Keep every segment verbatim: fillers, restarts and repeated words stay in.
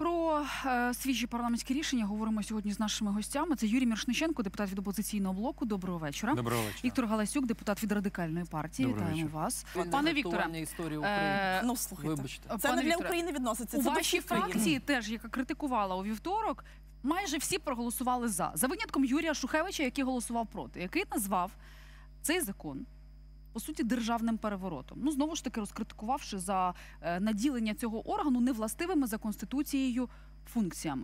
Про е, свіжі парламентські рішення говоримо сьогодні з нашими гостями. Це Юрій Мірошниченко, депутат від «Опозиційного блоку». Доброго вечора. Доброго вечора. Віктор Галасюк, депутат від Радикальної партії. Доброго Вітаємо вечора. вас. Пане Вікторе, історії України. Е, ну, слухайте, Вибачте. це не для України відноситься. У це вашій до всіх фракції теж, яка критикувала у вівторок, майже всі проголосували за. За винятком Юрія Шухевича, який голосував проти, який назвав цей закон, по суті, державним переворотом. Ну, знову ж таки, розкритикувавши за е, наділення цього органу невластивими за Конституцією функціями.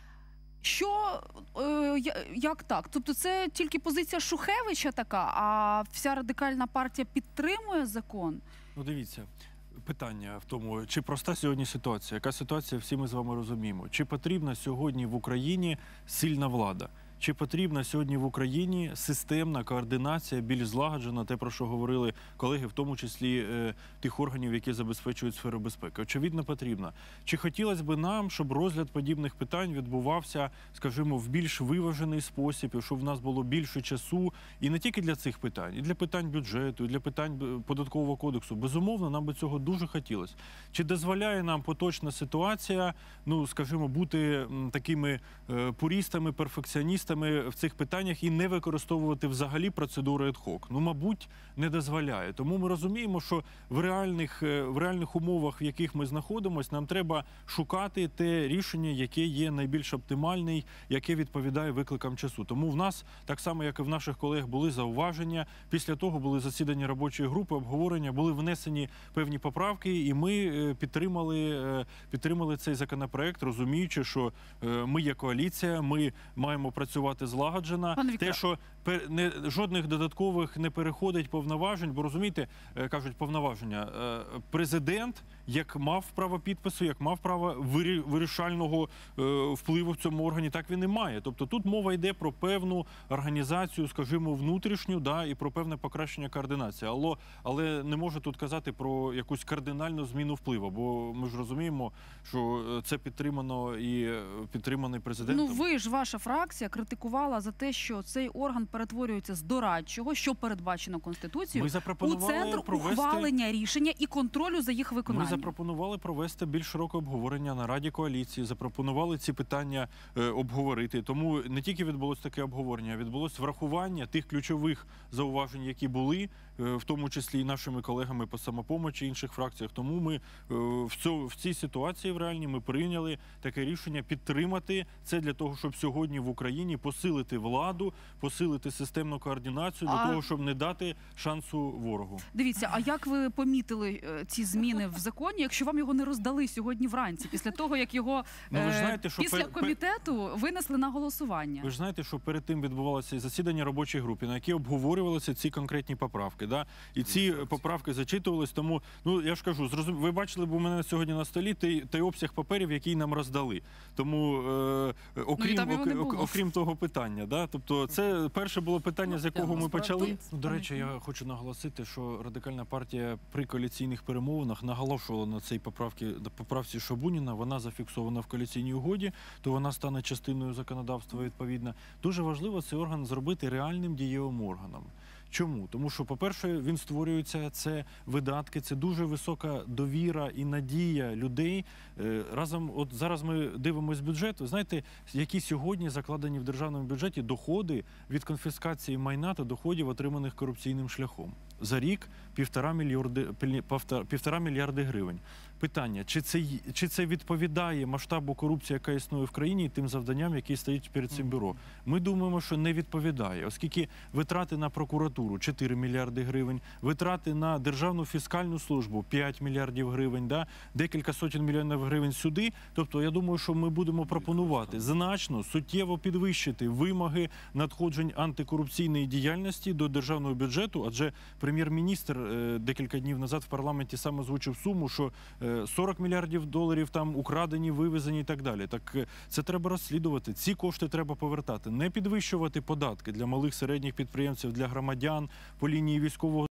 Що, е, як так? Тобто це тільки позиція Шухевича така, а вся Радикальна партія підтримує закон? Ну, дивіться, питання в тому, чи проста сьогодні ситуація? Яка ситуація, всі ми з вами розуміємо? Чи потрібна сьогодні в Україні сильна влада? Чи потрібна сьогодні в Україні системна координація, більш злагоджена, те, про що говорили колеги, в тому числі е, тих органів, які забезпечують сферу безпеки? Очевидно, потрібна. Чи хотілося б нам, щоб розгляд подібних питань відбувався, скажімо, в більш виважений спосіб, і щоб в нас було більше часу, і не тільки для цих питань, і для питань бюджету, і для питань податкового кодексу? Безумовно, нам би цього дуже хотілося. Чи дозволяє нам поточна ситуація, ну, скажімо, бути такими е, пурістами, перфекціоністами в цих питаннях і не використовувати взагалі процедури ад-хок? Ну, мабуть, не дозволяє. Тому ми розуміємо, що в реальних, в реальних умовах, в яких ми знаходимося, нам треба шукати те рішення, яке є найбільш оптимальне, яке відповідає викликам часу. Тому в нас, так само, як і в наших колег, були зауваження. Після того були засідання робочої групи, обговорення, були внесені певні поправки, і ми підтримали, підтримали цей законопроект, розуміючи, що ми є коаліція, ми маємо працювати злагоджено. Те, що не, жодних додаткових не переходить повноважень, бо, розумієте, кажуть, повноваження. Президент, як мав право підпису, як мав право вирішального впливу в цьому органі, так він і має. Тобто тут мова йде про певну організацію, скажімо, внутрішню, да, і про певне покращення координації. Але, але не можу тут казати про якусь кардинальну зміну впливу, бо ми ж розуміємо, що це підтримано і підтриманий президентом. Ну, ви ж, ваша фракція, критикувала за те, що цей орган перетворюється з дорадчого, що передбачено Конституцією, у центр провести... ухвалення рішення і контролю за їх виконанням. Ми запропонували провести більш широке обговорення на Раді коаліції, запропонували ці питання е, обговорити. Тому не тільки відбулося таке обговорення, а відбулося врахування тих ключових зауважень, які були, е, в тому числі і нашими колегами по «Самопомочі» і інших фракціях. Тому ми е, в, цьо, в цій ситуації в реальній ми прийняли таке рішення підтримати це для того, щоб сьогодні в Україні посилити владу, посилити системну координацію, для а... того, щоб не дати шансу ворогу. Дивіться, а як ви помітили ці зміни в законі, якщо вам його не роздали сьогодні вранці, після того, як його ну, ви ж знаєте, що після пер... комітету винесли на голосування? Ви ж знаєте, що перед тим відбувалося засідання робочої групи, на якій обговорювалися ці конкретні поправки. Да? І ці поправки зачитувались, тому, ну, я ж кажу, зрозум... ви бачили б у мене сьогодні на столі той, той обсяг паперів, який нам роздали. Тому, е, окрім, ну, ок... окрім того питання, да? Тобто це перше було питання, з якого ми почали. Ну, до речі, я хочу наголосити, що Радикальна партія при коаліційних перемовинах наголошувала на цій поправці, поправці Шабуніна, вона зафіксована в коаліційній угоді, то вона стане частиною законодавства відповідно. Дуже важливо цей орган зробити реальним дієвим органом. Чому? Тому що, по-перше, він створюється, це видатки, це дуже висока довіра і надія людей. Разом, от зараз ми дивимося бюджет, ви знаєте, які сьогодні закладені в державному бюджеті доходи від конфіскації майна та доходів, отриманих корупційним шляхом. За рік півтора мільярди, півтора мільярди гривень. Питання, чи це, чи це відповідає масштабу корупції, яка існує в країні, і тим завданням, які стоять перед цим бюро? Ми думаємо, що не відповідає, оскільки витрати на прокуратуру чотири мільярди гривень, витрати на Державну фіскальну службу п'ять мільярдів гривень, да? Декілька сотень мільйонів гривень сюди. Тобто, я думаю, що ми будемо пропонувати значно, суттєво підвищити вимоги надходжень антикорупційної діяльності до державного бюджету, адже прем'єр-міністр е, декілька днів назад в парламенті сам озвучив суму, що е, сорок мільярдів доларів там украдені, вивезені і так далі. Так е, це треба розслідувати, ці кошти треба повертати, не підвищувати податки для малих, середніх підприємців, для громадян по лінії військового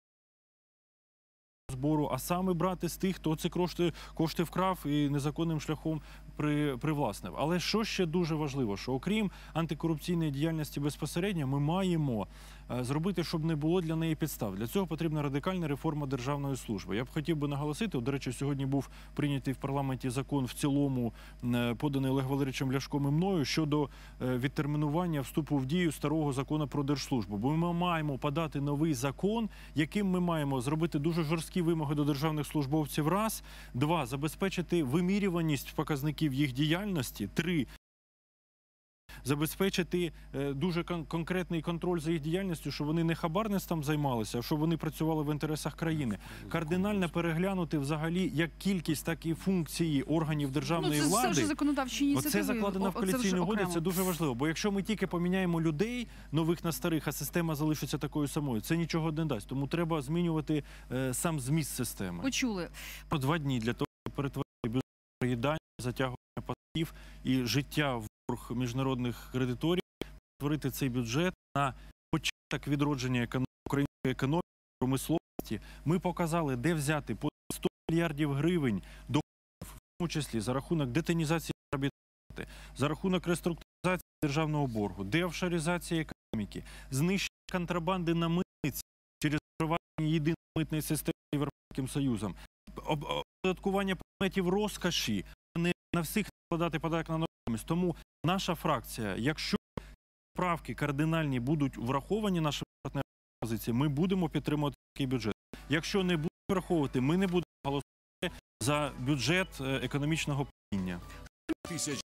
збору, а саме брати з тих, хто ці кошти, кошти вкрав і незаконним шляхом при, привласнив. Але що ще дуже важливо, що окрім антикорупційної діяльності безпосередньо, ми маємо е, зробити, щоб не було для неї підстав. Для цього потрібна радикальна реформа державної служби. Я б хотів би наголосити, до речі, сьогодні був прийнятий в парламенті закон в цілому, е, поданий Олегом Валерійовичем Ляшком і мною, щодо е, відтермінування вступу в дію старого закону про держслужбу. Бо ми маємо подати новий закон, яким ми маємо зробити дуже жорсткі вимоги до державних службовців, раз, два, забезпечити вимірюваність показників їх діяльності, три, забезпечити е, дуже кон конкретний контроль за їх діяльністю, щоб вони не хабарництвом займалися, а щоб вони працювали в інтересах країни. Кардинально переглянути взагалі як кількість, так і функції органів державної ну, це, влади. Це вже законодавчі ініціативи. Оце закладено в коаліційній угоді, це дуже важливо. Бо якщо ми тільки поміняємо людей, нових на старих, а система залишиться такою самою, це нічого не дасть. Тому треба змінювати е, сам зміст системи. Почули. Про два дні для того, щоб перетворити бюджет на проїдання, затягування пасків і життя в борг міжнародних кредиторів, створити цей бюджет на початок відродження економіки, української економіки, промисловості. Ми показали, де взяти по сто мільярдів гривень доходів, в тому числі за рахунок детонізації заробітної плати, за рахунок реструктуризації державного боргу, деофшоризації економіки, знищення контрабанди на митниці через впровадження єдиної митної системи з Європейським Союзом, оподаткування предметів розкоші, а не на всіх складати податок на нерухомість. Тому наша фракція, якщо правки кардинальні будуть враховані нашими партнерами позиції, ми будемо підтримувати такий бюджет. Якщо не будуть враховувати, ми не будемо голосувати за бюджет економічного падіння.